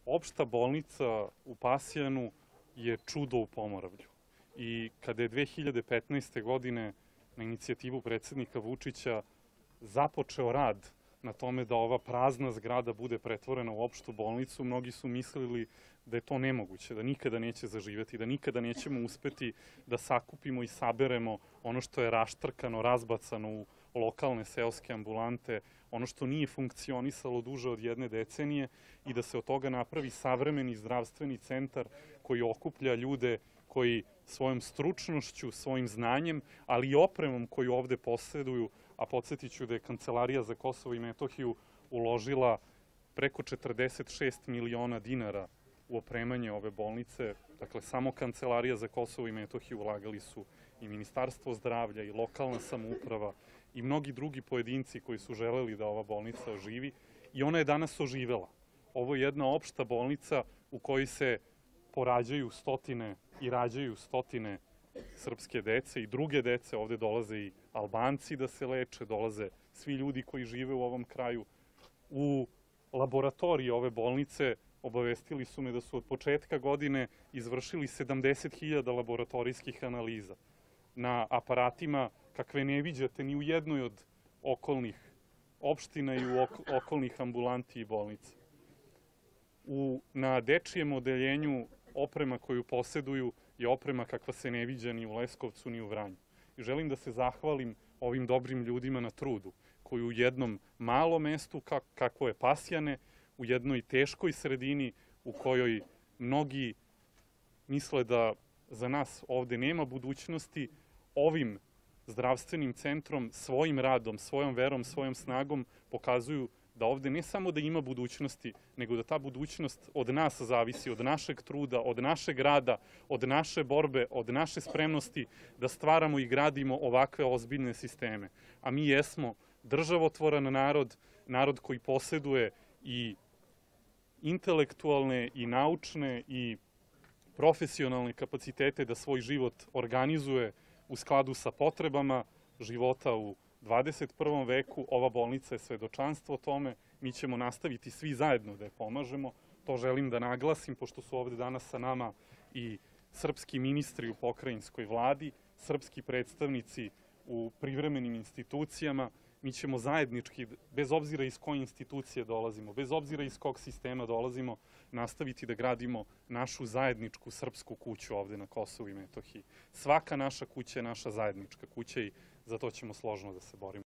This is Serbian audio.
Opšta bolnica u Pasjanu je čudo u Pomoravlju. I kada je 2015. godine na inicijativu predsednika Vučića započeo rad na tome da ova prazna zgrada bude pretvorena u opštu bolnicu, mnogi su mislili da je to nemoguće, da nikada neće zaživeti, da nikada nećemo uspeti da sakupimo i saberemo ono što je raštrkano, razbacano u lokalne seoske ambulante, ono što nije funkcionisalo duže od 1 decenije i da se od toga napravi savremeni zdravstveni centar koji okuplja ljude koji svojom stručnošću, svojim znanjem, ali i opremom koju ovde posjeduju, a podsjetit ću da je Kancelarija za Kosovo i Metohiju uložila preko 46 miliona dinara u opremanje ove bolnice. Dakle, samo Kancelarija za Kosovo i Metohiju ulagali su i Ministarstvo zdravlja i lokalna samouprava i mnogi drugi pojedinci koji su želeli da ova bolnica oživi i ona je danas oživela. Ovo je jedna opšta bolnica u kojoj se porađaju stotine i rađaju stotine srpske dece i druge dece. Ovde dolaze i Albanci da se leče, dolaze svi ljudi koji žive u ovom kraju. U laboratoriji ove bolnice obavestili su me da su od početka godine izvršili 70.000 laboratorijskih analiza na aparatima kakve ne viđate ni u jednoj od okolnih opština i u okolnih ambulanti i bolnica. Na dečijem odeljenju oprema koju posjeduju je oprema kakva se ne viđa ni u Leskovcu ni u Vranju. I želim da se zahvalim ovim dobrim ljudima na trudu, koji u jednom malom mestu, kakvo je Pasjane, u jednoj teškoj sredini u kojoj mnogi misle da za nas ovde nema budućnosti, ovim zdravstvenim centrom, svojim radom, svojom verom, svojom snagom pokazuju da ovde ne samo da ima budućnosti, nego da ta budućnost od nas zavisi, od našeg truda, od našeg rada, od naše borbe, od naše spremnosti da stvaramo i gradimo ovakve ozbiljne sisteme. A mi jesmo državotvoran narod, narod koji posjeduje i intelektualne i naučne i profesionalne kapacitete da svoj život organizuje u skladu sa potrebama života u 21. veku. Ova bolnica je svedočanstvo tome. Mi ćemo nastaviti svi zajedno da je pomažemo. To želim da naglasim, pošto su ovde danas sa nama i srpski ministri u pokrajinskoj vladi, srpski predstavnici u privremenim institucijama. Mi ćemo zajednički, bez obzira iz koje institucije dolazimo, bez obzira iz kog sistema dolazimo, nastaviti da gradimo našu zajedničku srpsku kuću ovde na Kosovu i Metohiji. Svaka naša kuća je naša zajednička kuća i za to ćemo složno da se borimo.